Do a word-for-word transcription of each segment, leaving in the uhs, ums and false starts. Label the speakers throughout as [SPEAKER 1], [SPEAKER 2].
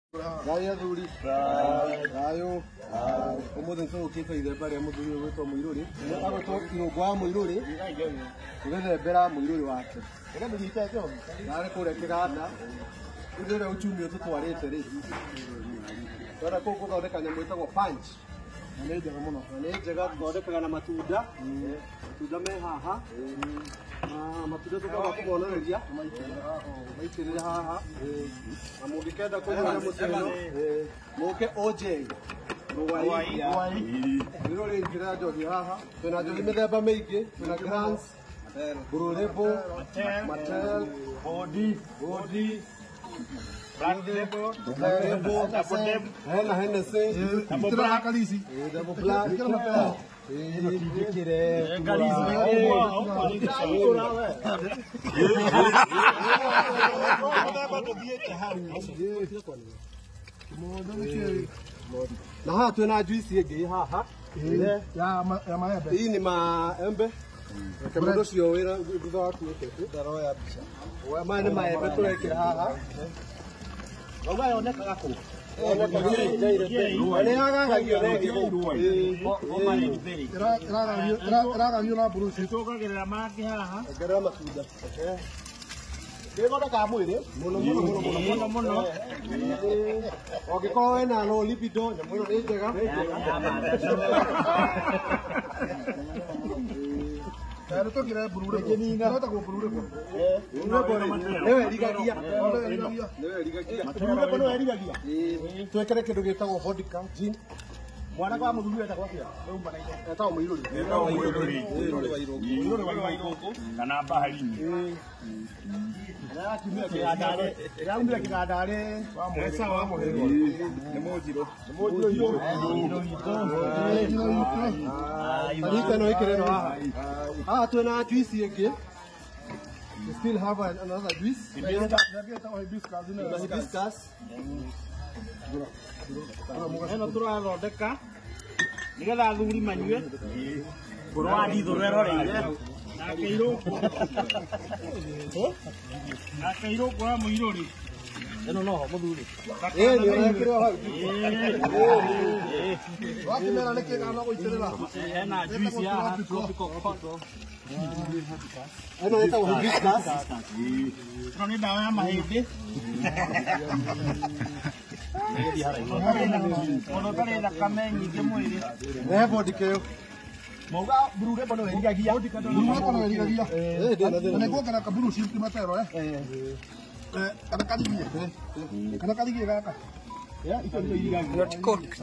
[SPEAKER 1] Gaya thuri. Gayo. Umuthi nturukiite ithemba ria muthuri uyu witwo Muiruri. Agutwo irungu wa Muiruri. Tugethembera Muiruri wake. Ega ndirite njohi. Nare kuria kiganda. Ithire uchumi ututwarite ri. Twara kuku gathondeka nyamu itagwo punch. Nĩ njega mũno. Nĩ njega thondekaga na matunda. Matunda me haha. Ah, matunda tukaga kubonereria. Maitĩrĩra haha. Na mũngĩkenda kũnyua mũceno, mũke O J. Rũgai. Rũgai njĩra njohi haha. Twĩna njohi mĩthemba mĩingĩ. Twĩna Grants, Blue Label, Martell, Body, Body. Black Label, Black Label, Double Dip, Hena Hennessy, Double Black, Double Black, Kire, na haha twina juice ĩngĩ haha ya maembe. Hii ni maembe. Mũndũ ũcio wĩra thutha wa kuĩkĩte ndaroya mbica. Maya nĩ maembe tũrekĩra haha. Uga yonekaga kũ? Nĩ yagagagio rĩngĩ. Ĩragagio na bruce. Tũkagĩrĩra mangĩ haha. Ongerera matunda. Nĩgũthakaga mwĩrĩ mũno mũno mũno mũno. Ũngĩkorwo wĩna low libido, nyamũ ĩno nĩ njega. Pero to kira burure ko. Kira ta ko burure ko. Eh. Newe erigagia. Newe erigagia. Burure ko no erigagia. Eh. Twekere kindu gitagwo vodka, gin. Mwana kwa muthuri eta kwa kia. Rĩu mbana ite. Etagwo Muiruri. Etagwo Muiruri. Muiruri wa Irungu. Muiruri wa Irungu. Kana Bahari-ini. Ya kimia kigandare. Ya umbira kigandare. Wa mwesa wa muhero. Nĩ Mũnjirũ. Nĩ Mũnjirũ. Arika no ikere no haha. Ah, twina juice ĩngĩ. We still have another juice. Hibiscus. Eno tũrathondeka nĩgetha athuri manyue. Ngũrũ wa ndithu rweroreire. Nake Irũngũ. Nake Irũngũ wa Muiruri. Eno no muthuri. Eh, nĩ ũrekĩrwo hau. Eh. Wakĩmera nĩ kĩga no gũitĩrĩra. Hena juice ya haha tropical cotton. Eno ĩtagwo hibiscus. Ĩno nĩ ndawa ya mahĩndĩ. Mũndũ ũtarĩ thakame nyingĩ mwĩrĩ. Rehe vodka ĩyo. Mauga burure bono erigagia. Burure bono erigagia. Eh, ndĩna thĩna. Nĩ kuongerera kaburu shimpi matero eh. Eh, kana kadigie. Kana kadigie gaka. Ya, ito ndio irigagia. Not cooked.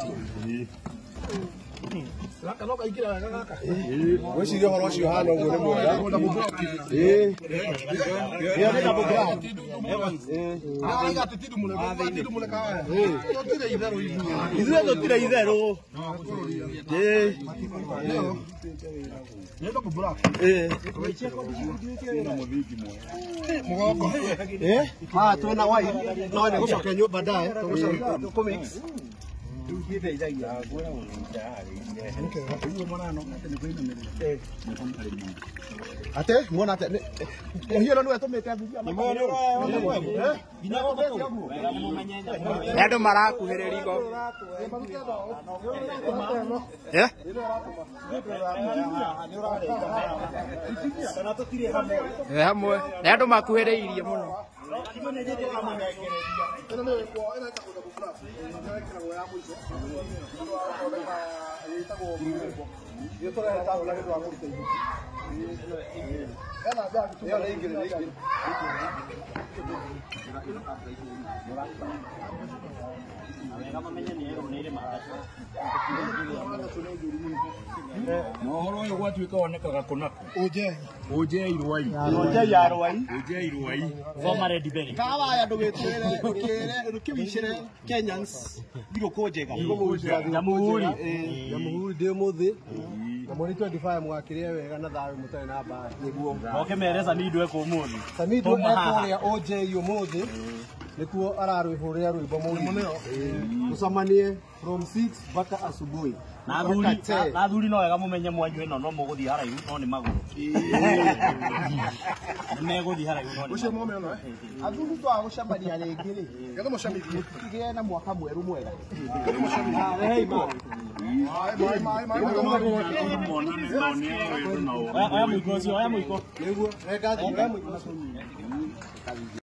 [SPEAKER 1] Gaka no kaingĩra wega gaka. Wĩciria ũhoro ũcio hana ũguo nĩ mwega. Eh. Nĩ nĩ double black. Eh. Ah, iga tutidu mule. Tutidu mule kawa. Eh. Tutire itherũ ithuĩ. Ithuĩ tũtire itherũ. Eh. Nĩ double black. Eh. Mũgongo. Eh. Ah, twina white. No nĩ gũcokia nyũmba baadaye. Tũgũcokia kumix. Ate muona ate hiyo ndio atomete abugia ndio marakuhĩrĩria igo eh eh hamwe ndio makuhĩrĩirie mũno Mohoro ũyũ gwatuĩka wonekaga kũnakũ? Ojei. Ojei Rwai. Ojei ya Rwai. Ojei Rwai. Former Red Berry. Kawa ya ndũgĩtwĩre ũkĩre ũkĩwicire Kenyans thigũkũ njega. Jamhuri. Jamhuri ndĩ mũthĩ. Na mweri twenty-five mwakĩrĩa wega na thayũ mũtarĩ na mbara. Nĩguo. Oke mere Samido eko ũmũthĩ. Samido eko ũrĩa Ojei ũmũthĩ. nikuo ararwihurira rwimbo mũno tucamanie from six mpaka asubuhi
[SPEAKER 2] na thuri na thuri no wega mumenye mwanyu ino no muguthii haraihu no ni maguru ni meguthii haraihu no ni
[SPEAKER 1] ucio mume no athuri twa gucambania ringi ri getho mucamirie tige na mwaka mweru mwega getho mucamirie hey ma mai mai mai
[SPEAKER 2] oya muiko ocio oya muiko
[SPEAKER 1] niguo reka oya muiko